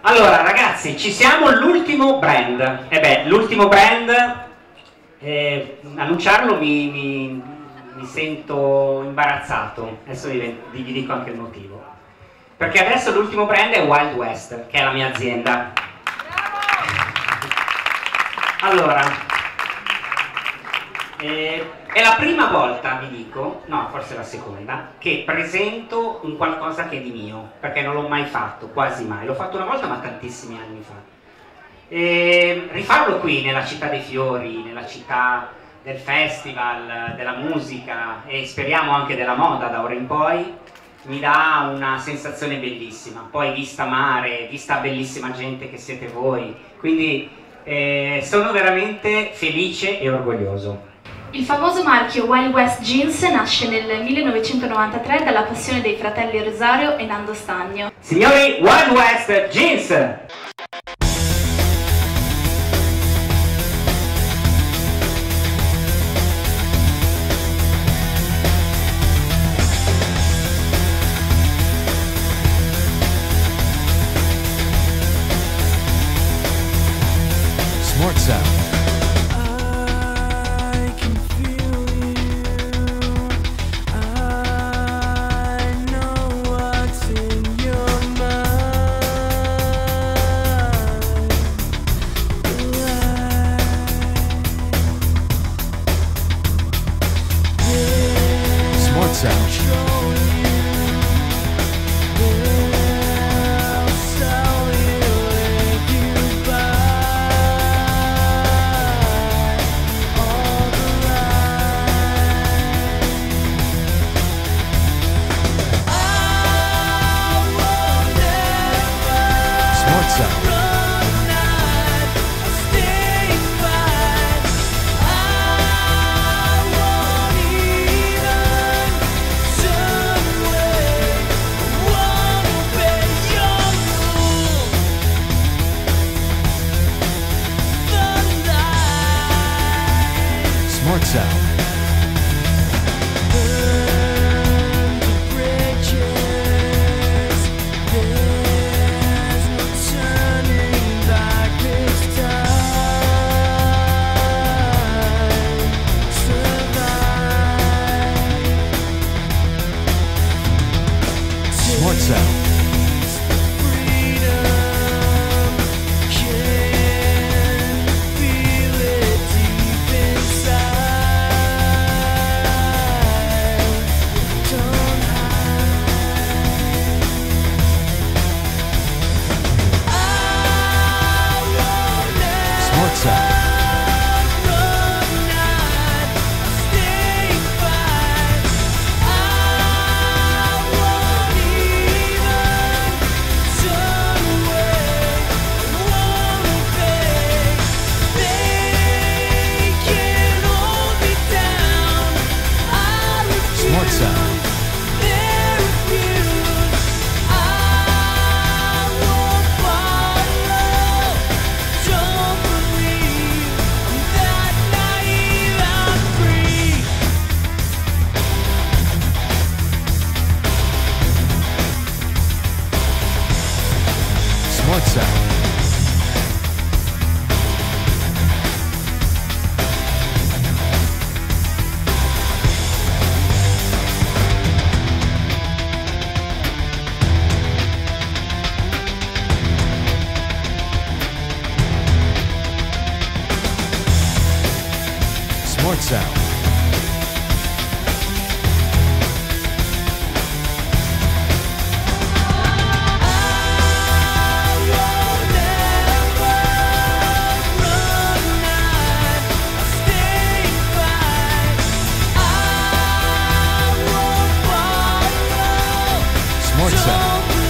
Allora ragazzi, ci siamo, l'ultimo brand. L'ultimo brand, annunciarlo mi sento imbarazzato. Adesso vi dico anche il motivo. Perché adesso l'ultimo brand è Wild West, che è la mia azienda. Allora, è la prima volta, vi dico, no, forse la seconda, che presento un qualcosa che è di mio, perché non l'ho mai fatto, quasi mai. L'ho fatto una volta, ma tantissimi anni fa. Rifarlo qui, nella città dei fiori, nella città del festival, della musica e speriamo anche della moda da ora in poi, mi dà una sensazione bellissima. Poi vista mare, vista bellissima gente che siete voi, quindi sono veramente felice e orgoglioso. Il famoso marchio Wild West Jeans nasce nel 1993 dalla passione dei fratelli Rosario e Nando Stagno. Signori, Wild West Jeans! Smart Sound. Smart Sound. Smart Sound. Smart Sound. Smart Sound. Smart Sound.